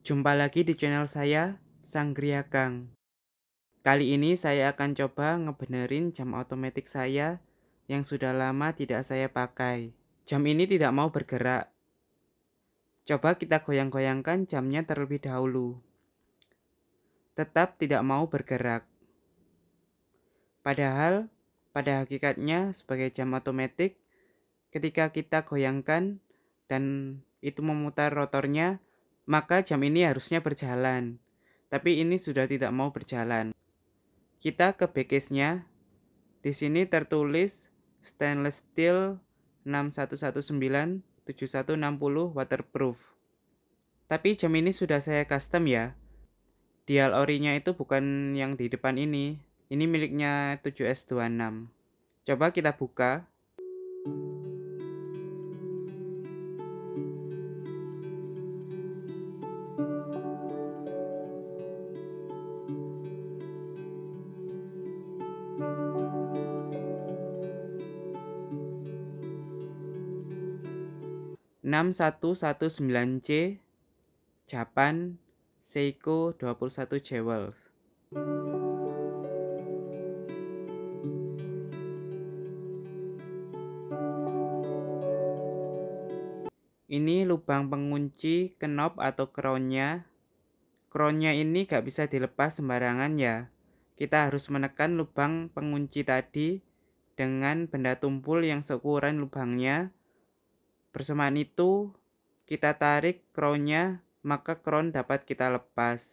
Jumpa lagi di channel saya, Sang Gria Kang. Kali ini saya akan coba ngebenerin jam otomatis saya yang sudah lama tidak saya pakai. Jam ini tidak mau bergerak. Coba kita goyang-goyangkan jamnya terlebih dahulu. Tetap tidak mau bergerak. Padahal, pada hakikatnya sebagai jam otomatis, ketika kita goyangkan dan itu memutar rotornya, maka jam ini harusnya berjalan. Tapi ini sudah tidak mau berjalan. Kita ke backcase-nya. Di sini tertulis stainless steel 6119-7160 waterproof. Tapi jam ini sudah saya custom ya. Dial orinya itu bukan yang di depan ini. Ini miliknya 7S26. Coba kita buka. Enam satu satu sembilan C Japan Seiko 21 Jewels. Ini lubang pengunci knob atau crownnya. Crownnya ini gak bisa dilepas sembarangan ya. Kita harus menekan lubang pengunci tadi dengan benda tumpul yang seukuran lubangnya. Bersamaan itu, kita tarik crownnya, maka crown dapat kita lepas.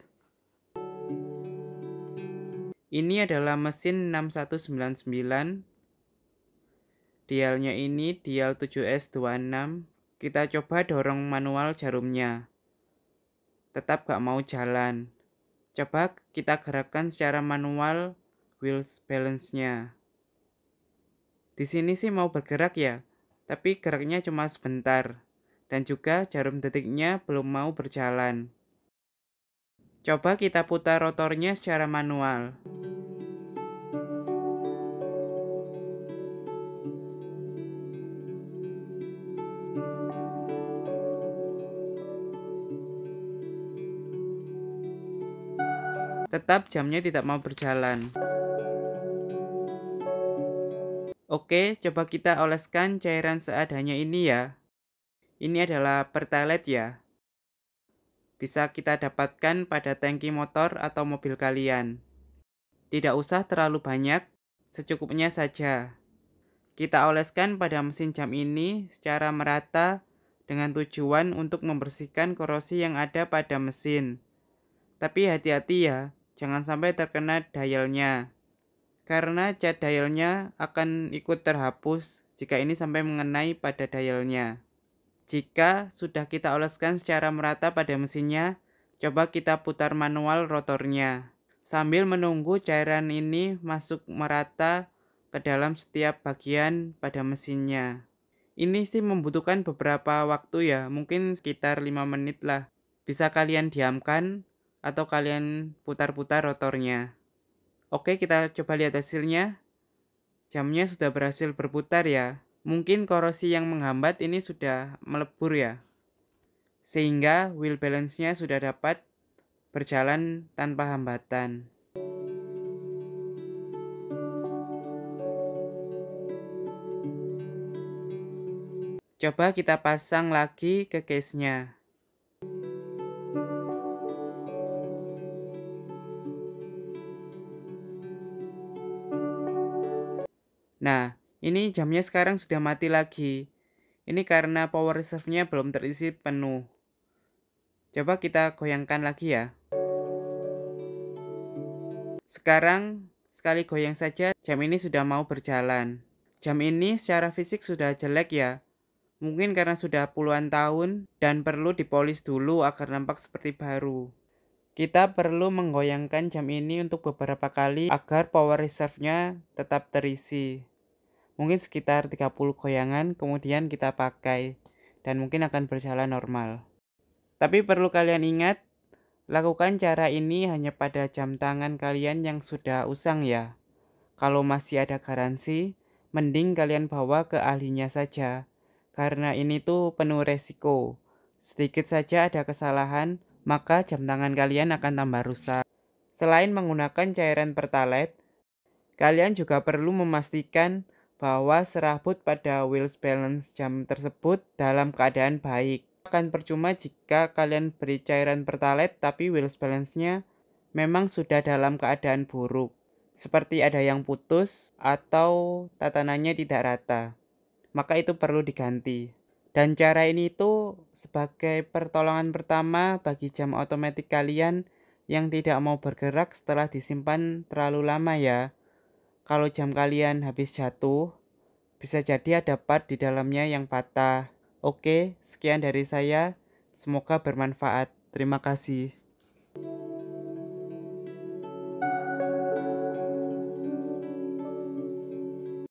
Ini adalah mesin 6199. Dialnya ini dial 7S26. Kita coba dorong manual jarumnya. Tetap gak mau jalan. Coba kita gerakkan secara manual wheel balance-nya. Di sini sih mau bergerak ya, tapi geraknya cuma sebentar. Dan juga jarum detiknya belum mau berjalan. Coba kita putar rotornya secara manual. Tetap jamnya tidak mau berjalan. Oke, coba kita oleskan cairan seadanya ini ya. Ini adalah pertalite ya. Bisa kita dapatkan pada tangki motor atau mobil kalian. Tidak usah terlalu banyak, secukupnya saja. Kita oleskan pada mesin jam ini secara merata dengan tujuan untuk membersihkan korosi yang ada pada mesin. Tapi hati-hati ya, jangan sampai terkena dialnya. Karena cat dialnya akan ikut terhapus jika ini sampai mengenai pada dialnya. Jika sudah kita oleskan secara merata pada mesinnya, coba kita putar manual rotornya. Sambil menunggu cairan ini masuk merata ke dalam setiap bagian pada mesinnya. Ini sih membutuhkan beberapa waktu ya, mungkin sekitar 5 menit lah. Bisa kalian diamkan atau kalian putar-putar rotornya. Oke, kita coba lihat hasilnya. Jamnya sudah berhasil berputar ya. Mungkin korosi yang menghambat ini sudah melebur ya. Sehingga wheel balance-nya sudah dapat berjalan tanpa hambatan. Coba kita pasang lagi ke case-nya. Nah, ini jamnya sekarang sudah mati lagi. Ini karena power reserve-nya belum terisi penuh. Coba kita goyangkan lagi ya. Sekarang, sekali goyang saja, jam ini sudah mau berjalan. Jam ini secara fisik sudah jelek ya. Mungkin karena sudah puluhan tahun dan perlu dipolis dulu agar nampak seperti baru. Kita perlu menggoyangkan jam ini untuk beberapa kali agar power reserve-nya tetap terisi. Mungkin sekitar 30 goyangan kemudian kita pakai dan mungkin akan berjalan normal. Tapi perlu kalian ingat, lakukan cara ini hanya pada jam tangan kalian yang sudah usang ya. Kalau masih ada garansi, mending kalian bawa ke ahlinya saja. Karena ini tuh penuh resiko. Sedikit saja ada kesalahan, maka jam tangan kalian akan tambah rusak. Selain menggunakan cairan Pertalite, kalian juga perlu memastikan bahwa serabut pada wheels balance jam tersebut dalam keadaan baik. Akan percuma jika kalian beri cairan Pertalite tapi wheels balance-nya memang sudah dalam keadaan buruk, seperti ada yang putus atau tatanannya tidak rata. Maka itu perlu diganti. Dan cara ini itu sebagai pertolongan pertama bagi jam otomatis kalian yang tidak mau bergerak setelah disimpan terlalu lama ya. Kalau jam kalian habis jatuh, bisa jadi ada part di dalamnya yang patah. Oke, sekian dari saya. Semoga bermanfaat. Terima kasih.